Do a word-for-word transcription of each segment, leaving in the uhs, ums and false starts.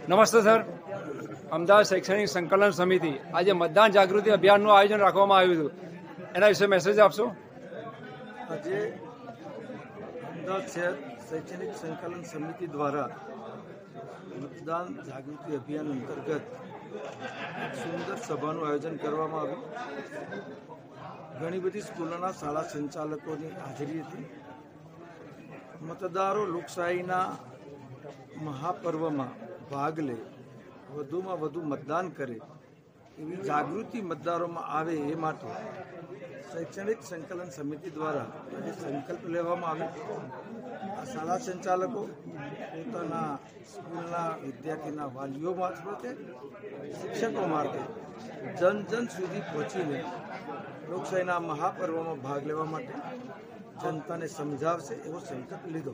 નમસ્તે સર. અમદાવાદ શૈક્ષણિક સંકલન સમિતિ આજે મતદાન જાગૃતિ અભિયાનનું આયોજન રાખવામાં આવ્યું હતું, એના વિશે મેસેજ આપશો. આજે અમદાવાદ શહેર શૈક્ષણિક સંકલન સમિતિ દ્વારા મતદાન જાગૃતિ અભિયાન અંતર્ગત સુંદર સભાનું આયોજન કરવામાં આવ્યું. ઘણી બધી સ્કૂલોના શાળા સંચાલકોની હાજરી હતી. મતદારો લોકશાહીના મહાપર્વમાં ભાગ લે, વધુમાં વધુ મતદાન કરે, એવી જાગૃતિ મતદારોમાં આવે એ માટે શૈક્ષણિક સંકલન સમિતિ દ્વારા આજે સંકલ્પ લેવામાં આવ્યો. આ શાળા સંચાલકો પોતાના સ્કૂલના વિદ્યાર્થીના વાલીઓ મારફતે, શિક્ષકો મારફતે જન જન સુધી પહોંચીને લોકશાહીના મહાપર્વમાં ભાગ લેવા માટે જનતાને સમજાવશે એવો સંકલ્પ લીધો.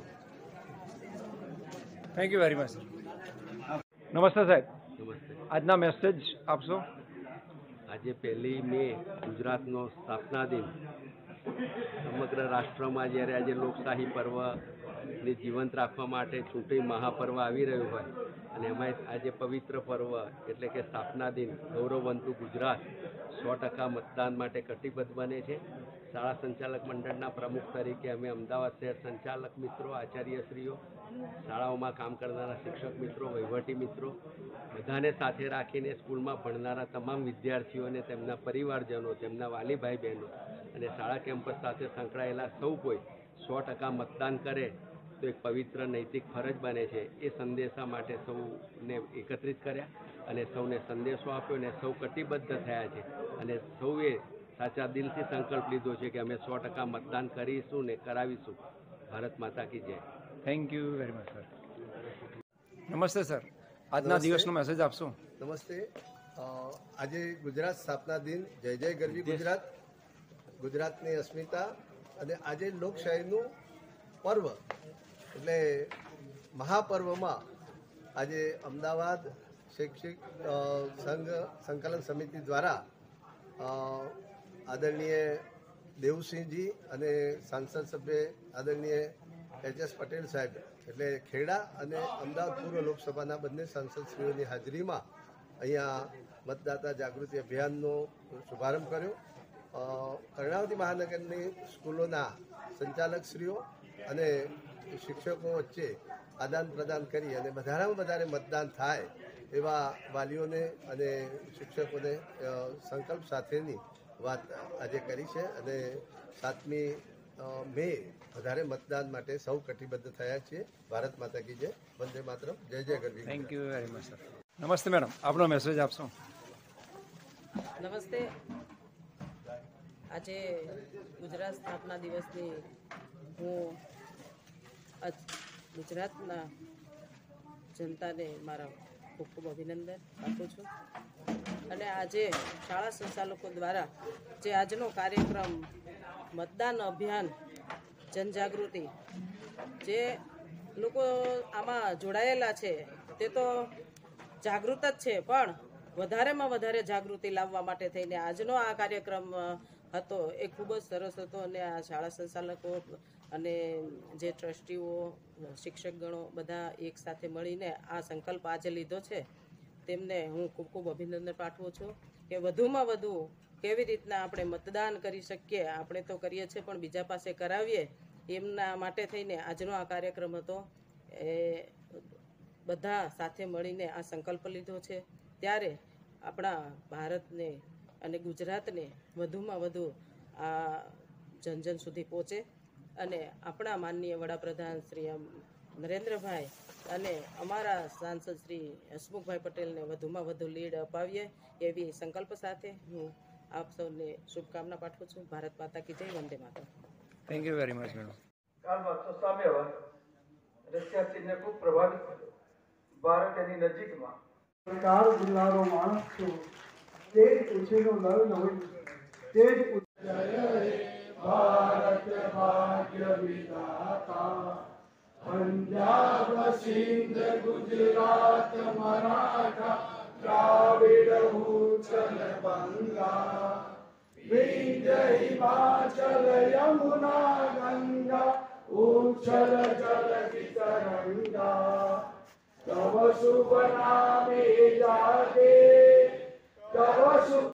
Thank you very much sir. નમસ્તે સાહેબ. નમસ્તે. આજના મેસેજ આપશો. આજે પહેલી મે ગુજરાતનો સ્થાપના દિન. સમગ્ર રાષ્ટ્રમાં જ્યારે આજે લોકશાહી પર્વને જીવંત રાખવા માટે ચૂંટણી મહાપર્વ આવી રહ્યું હોય અને એમાં આજે પવિત્ર પર્વ એટલે કે સ્થાપના દિન ગૌરવવંતું ગુજરાત સો ટકા મતદાન માટે કટિબદ્ધ બને છે. શાળા સંચાલક મંડળના પ્રમુખ તરીકે અમે અમદાવાદ શહેર સંચાલક મિત્રો, આચાર્યશ્રીઓ, શાળાઓમાં કામ કરનારા શિક્ષક મિત્રો, વહીવટી મિત્રો બધાને સાથે રાખીને સ્કૂલમાં ભણનારા તમામ વિદ્યાર્થીઓને, તેમના પરિવારજનો, તેમના વાલી ભાઈ બહેનો અને શાળા કેમ્પસ સાથે સંકળાયેલા સૌ કોઈ સો ટકા મતદાન કરે તો એક પવિત્ર નૈતિક ફરજ બને છે. એ સંદેશા માટે સૌને એકત્રિત કર્યા અને સૌને સંદેશો આપ્યો અને સૌ કટિબદ્ધ થયા છે અને સૌએ સાચા દિલથી સંકલ્પ લીધો છે કે અમે સો ટકા મતદાન કરીશું ને કરાવીશું. ભારત માતા કી જય. Thank you very much sir. નમસ્તે સર. આજના દિવસનો મેસેજ આપશો. નમસ્તે. આજે ગુજરાત સ્થાપના દિન. જય જય ગરવી ગુજરાત, ગુજરાતની અસ્મિતા અને આજે લોકશાહીનું પર્વ એટલે મહાપર્વમાં આજે અમદાવાદ શૈક્ષિક સંઘ સંકલન સમિતિ દ્વારા આદરણીય દેવસિંહજી અને સાંસદ સભ્ય આદરણીય એચ એસ પટેલ સાહેબ એટલે ખેડા અને અમદાવાદ પૂર્વ લોકસભાના બંને સાંસદશ્રીઓની હાજરીમાં અહીંયા મતદાતા જાગૃતિ અભિયાનનો શુભારંભ કર્યો. કર્ણાવતી મહાનગરની સ્કૂલોના સંચાલકશ્રીઓ અને શિક્ષકો વચ્ચે આદાન પ્રદાન કરી અને વધારેમાં વધારે મતદાન થાય એવા વાલીઓને અને શિક્ષકોને સંકલ્પ સાથેની વાત આજે કરી છે અને સાતમી મે વધારે મતદાન માટે સૌ કટિબદ્ધ થયા છીએ. ભારત માતા કી જય. વંદે માતરમ. જય જય ગરવી. Thank you very much sir. નમસ્તે મેડમ. આપનો મેસેજ આપશો. નમસ્તે. આજે ગુજરાત સ્થાપના દિવસની હું ગુજરાતના જનતાને મારા ખૂબ ખૂબ અભિનંદન આપું છું અને આજે શાળા સંચાલકો દ્વારા જે આજનો કાર્યક્રમ મતદાન અભિયાન જનજાગૃતિ જે લોકો આમાં જોડાયેલા છે તે તો જાગૃત જ છે, પણ વધારેમાં વધારે જાગૃતિ લાવવા માટે થઈને આજનો આ કાર્યક્રમ હતો એ ખૂબ જ સરસ હતો અને આ શાળા સંચાલકો અને જે ટ્રસ્ટીઓ, શિક્ષકગણો બધા એક સાથે મળીને આ સંકલ્પ આજે લીધો છે તેમને હું ખૂબ ખૂબ અભિનંદન પાઠવું છું કે વધુમાં વધુ કેવી રીતના આપણે મતદાન કરી શકીએ. આપણે તો કરીએ છીએ પણ બીજા પાસે કરાવીએ એમના માટે થઈને આજનો આ કાર્યક્રમ હતો. એ બધા સાથે મળીને આ સંકલ્પ લીધો છે ત્યારે આપણા ભારતને અને ગુજરાતને વધુમાં વધુ આ જનજન સુધી પહોંચે અને આપણા માનનીય વડાપ્રધાન શ્રી નરેન્દ્રભાઈ અને અમારા સાંસદ શ્રી હસમુખભાઈ પટેલને વધુમાં વધુ લીડ અપાવીએ એવી સંકલ્પ સાથે હું આપ સૌને શુભકામના પાઠવું છું. ભારત માતા કી જય. વંદે માતરમ. Thank you very much madam. કાળમાં તો સામ્યવાદ રશિયાથી ખૂબ પ્રભાવિત થયો. ભારત એની નજીકમાં સરકાર જિલ્લાનો માણસ છું તે જ પૂછીનો નર નવું તે જ ભારત ભાગ્ય વિધાતા પંજાબ સિંધ ગુજરાત મરાઠા દ્રાવિડ ઉચ્ચલ બંગા વિંધ્ય હિમાચલ યમુના ગંગા ઉચ્ચલ જલ વિતરંગા તવ શુભ નામે જાગે તવ શુભ